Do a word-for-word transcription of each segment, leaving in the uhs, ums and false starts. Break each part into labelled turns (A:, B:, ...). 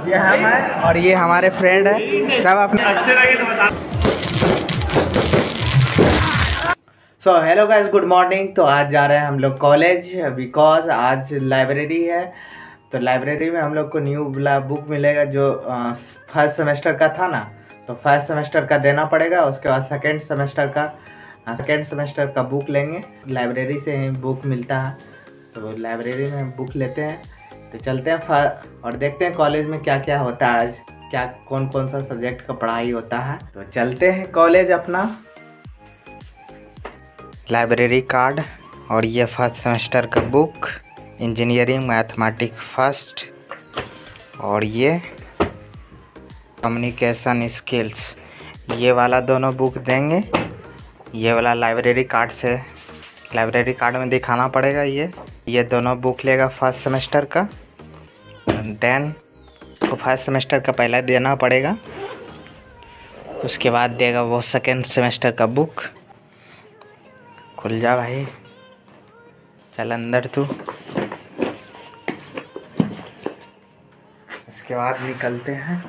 A: ये हम हैं और ये हमारे फ्रेंड है सब अपने अच्छे लगे तो बता। So hello guys, good morning. तो आज जा रहे हैं हम लोग कॉलेज बिकॉज आज लाइब्रेरी है। तो लाइब्रेरी में हम लोग को न्यू बुक मिलेगा जो फर्स्ट सेमेस्टर का था ना, तो फर्स्ट सेमेस्टर का देना पड़ेगा। उसके बाद सेकेंड सेमेस्टर का सेकेंड सेमेस्टर का बुक लेंगे। लाइब्रेरी से ही बुक मिलता है, तो लाइब्रेरी में बुक लेते हैं। तो चलते हैं और देखते हैं कॉलेज में क्या क्या होता है, आज क्या कौन कौन सा सब्जेक्ट का पढ़ाई होता है। तो चलते हैं कॉलेज अपना। लाइब्रेरी कार्ड और ये फर्स्ट सेमेस्टर का बुक, इंजीनियरिंग मैथमेटिक्स फर्स्ट, और ये कम्युनिकेशन स्किल्स, ये वाला दोनों बुक देंगे। ये वाला लाइब्रेरी कार्ड से लाइब्रेरी कार्ड में दिखाना पड़ेगा। ये ये दोनों बुक लेगा फर्स्ट सेमेस्टर का। देन तो फर्स्ट सेमेस्टर का पहला देना पड़ेगा, उसके बाद देगा वो सेकेंड सेमेस्टर का बुक। खुल जा भाई, चल अंदर तू। इसके बाद निकलते हैं।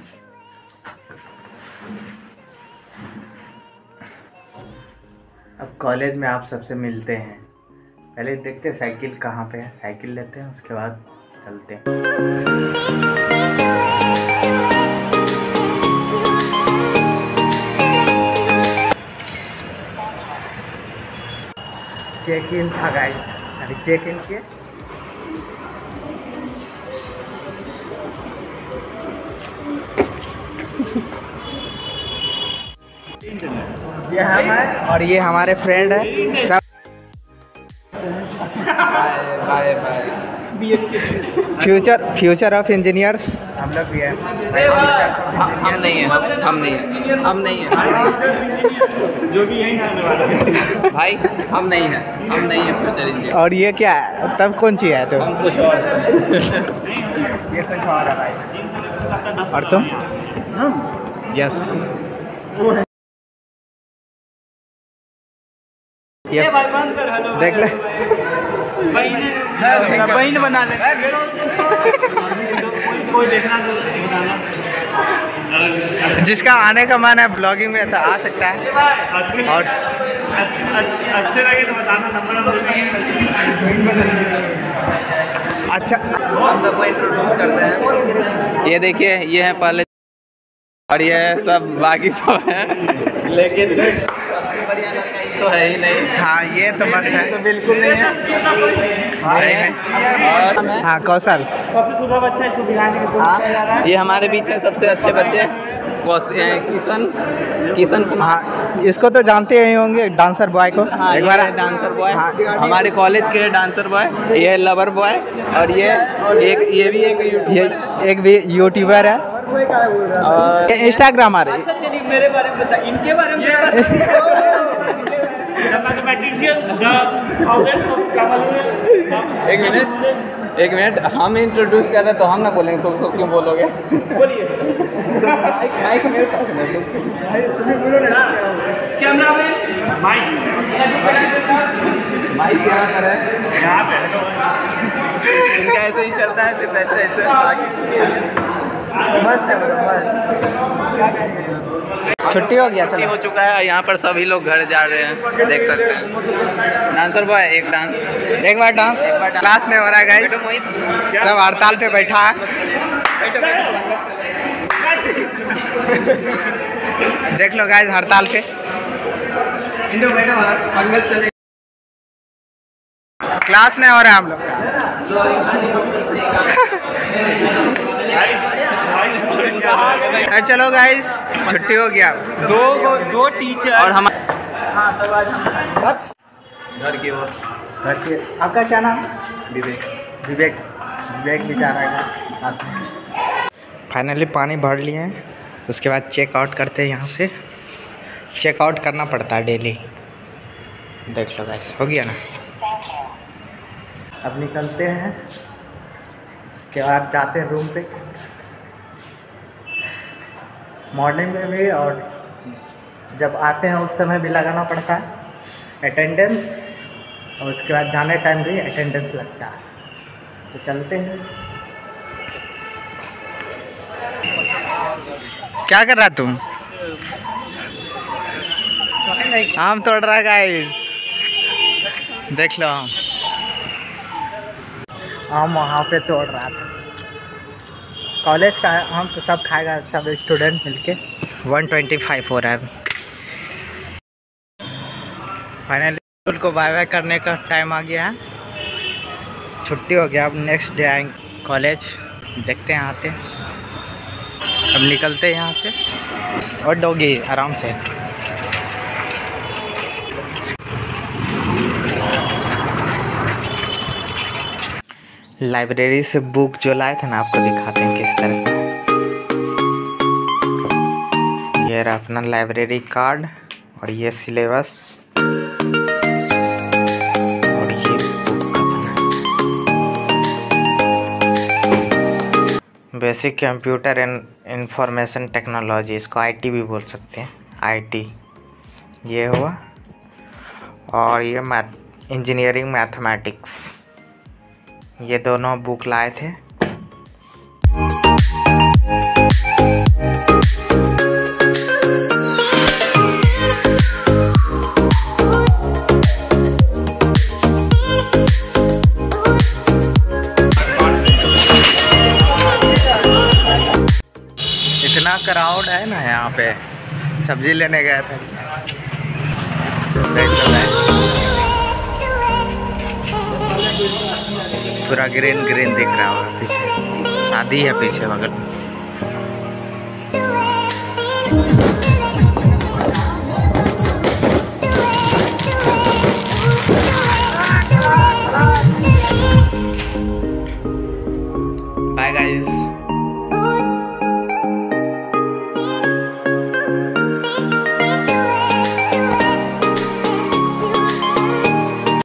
A: अब कॉलेज में आप सबसे मिलते हैं। पहले देखते हैं साइकिल कहाँ पे है, साइकिल लेते हैं, उसके बाद चलते हैं। चेक इन था गाइस, अभी चेक इन किए। ये हम हैं और ये हमारे फ्रेंड है सब। Bye bye. Future future of engineers हम लोग भी हैं।
B: हम नहीं हैं, हम नहीं हैं, हम नहीं हैं,
A: जो भी यही आने वाला है
B: भाई, हम नहीं हैं, हम नहीं हैं फ्यूचर इंजीनियर।
A: और ये क्या है, तब कौन सी है? तो
B: हम कुछ और
A: ये कुछ और है भाई। और तुम? हम यस। ये देख ले,
B: बहन बना ले।
A: जिसका आने का मन है ब्लॉगिंग में तो आ सकता है। और अच्छे लगे तो बताना, नंबर। अच्छा,
B: हम सबको इंट्रोड्यूस करते हैं। ये देखिए, ये है पहले और ये सब बाकी सब हैं, लेकिन सबसे बढ़िया लड़का ये तो है ही नहीं।
A: हाँ, ये तो मस्त है।
B: तो बिल्कुल नहीं है,
A: सही में। और हाँ, कौशल सबसे सुंदर बच्चा, इसको दिखाने की।
B: ये हमारे बीच में सबसे अच्छे बच्चे किशन किशन कुमार।
A: हाँ, इसको तो जानते ही होंगे, डांसर बॉय को।
B: हाँ,
A: एक बार
B: डांसर बॉय।
A: हाँ,
B: हमारे कॉलेज के डांसर बॉय। ये लवर बॉय, और ये एक ये भी एक
A: ये एक भी यूट्यूबर है और इंस्टाग्राम आ रही है।
B: अच्छा चलिए, मेरे बारे में बता, इनके बारे में एक मिनट एक मिनट हम इंट्रोड्यूस कर रहे हैं तो हम ना बोलेंगे, तुम सब क्यों बोलोगे? बोलिए। माइक माइक मेरे पास है, तुम्हें बोलो ना। कैमरा मैन माइक माइक क्या कर रहा है यहाँ पे? इनका ऐसे ही चलता है, सिर्फ ऐसे ऐसे।
A: मस्त है, मस्त। छुट्टी हो गया,
B: छुट्टी हो चुका है। यहाँ पर सभी लोग घर जा रहे हैं, देख सकते हैं। डांसर बॉय एक डांस
A: एक बार डांस क्लास नहीं हो रहा है गाइस, सब हड़ताल पे बैठा है। देख लो गाइस, हड़ताल पे क्लास नहीं हो रहा है हम लोग। चलो गाइस, छुट्टी हो गया।
B: दो दो टीचर और हम घर की ओर।
A: आपका क्या नाम?
B: विवेक।
A: विवेक विवेक बेचारा है। फाइनली पानी भर लिए हैं, उसके बाद चेक आउट करते हैं। यहाँ से चेक आउट करना पड़ता है डेली। देख लो गाइस, हो गया ना। अब निकलते हैं, उसके बाद जाते हैं रूम पे। मॉर्निंग में भी और जब आते हैं उस समय भी लगाना पड़ता है अटेंडेंस, और उसके बाद जाने टाइम भी अटेंडेंस लगता है। तो चलते हैं। क्या कर रहा तुम? आम तोड़ रहा गाइस, देख लो आम आम वहाँ पे तोड़ रहा था। कॉलेज का हम तो सब खाएगा, सब स्टूडेंट मिलके। वन ट्वेंटी फाइव हो रहा है फाइनली। स्कूल को बाय बाय करने का टाइम आ गया है, छुट्टी हो गया। अब नेक्स्ट डे आएंगे कॉलेज, देखते हैं आते। अब निकलते हैं यहाँ से और डोगी आराम से। लाइब्रेरी से बुक जो लाए थे ना, आपको दिखाते हैं किस तरह। ये रहा अपना लाइब्रेरी कार्ड और ये सिलेबस और ये बुक अपना basic computer and information technology, इसको आईटी भी बोल सकते हैं, आईटी ये हुआ। और ये मैथ इंजीनियरिंग मैथमेटिक्स, ये दोनों बुक लाए थे। इतना क्राउड है ना यहाँ पे, सब्जी लेने गया था। देख लो पूरा ग्रीन ग्रीन दिख रहा होगा पीछे, शादी है पीछे बगल में। Bye guys,